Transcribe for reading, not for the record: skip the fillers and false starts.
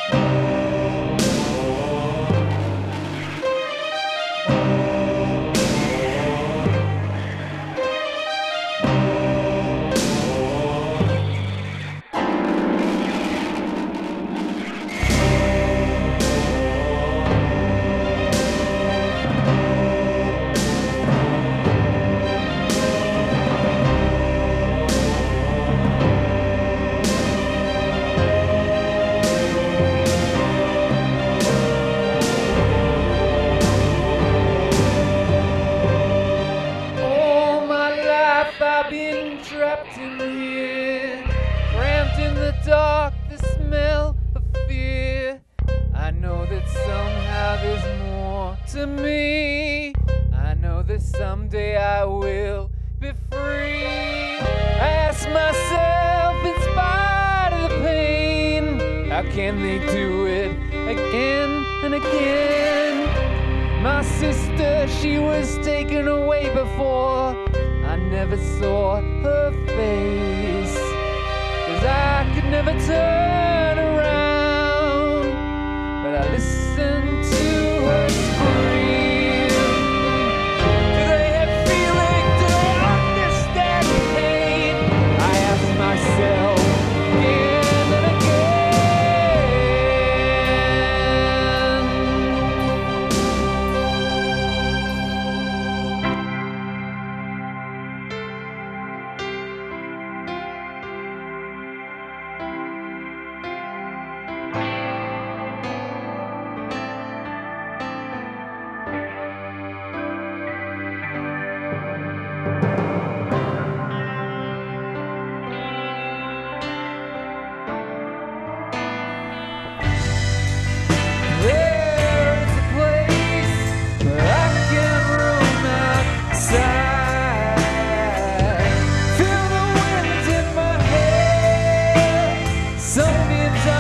I've been trapped in here, cramped in the dark, the smell of fear. I know that somehow there's more to me. I know that someday I will be free. I ask myself, in spite of the pain, how can they do it again and again? My sister, she was taken away before. I never saw her face, 'cause I could never turn around, but I listened to her scream. Do they have feeling? Do they understand pain? I ask myself again and again. Sunbeams